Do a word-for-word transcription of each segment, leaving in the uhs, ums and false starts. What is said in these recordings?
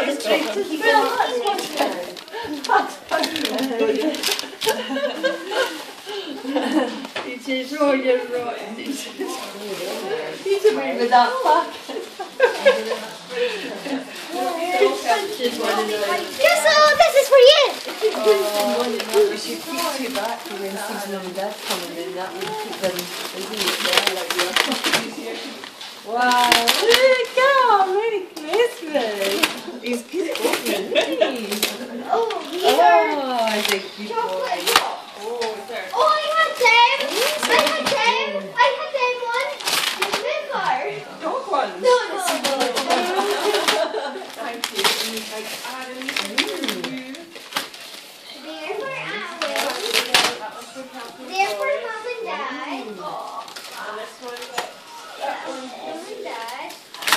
the treat as well. That's wonderful. He says, oh, you're right. He says, he's a bit with that pack. Yes, oh, this is for you! Oh, we should keep two back for when Susan and Dad come and then that would keep them busy there like the wow, look out, Merry Christmas! He's good at opening these. Oh, here. Oh, I think you boy. Oh, I had them! I had them! I had them one! Remember? Dog ones? No, no, no. Thank you. And you like add in They're for Alan. They're for Mom and Dad. And this one, Yeah, Mom and Dad.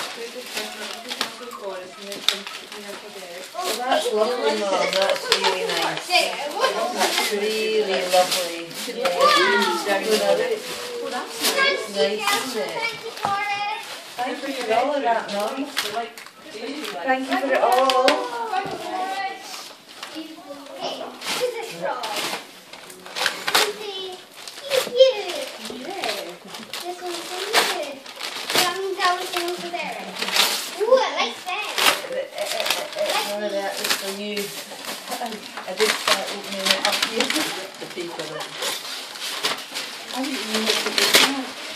Oh, that's lovely, Mum. That's really nice. There, one of them. That's really lovely. Yeah. Wow. Oh, that's Thank nice. you, Nice, Elsa. isn't it? Thank you for it. Thank you for all of that, Mum. Thank you for it all. Hey, this is straw. Susie, cute. This one's for you. Down, down, down for there. Ooh, I like that. None of that is for you. I did start opening it up here. The paper. I didn't even know what to do.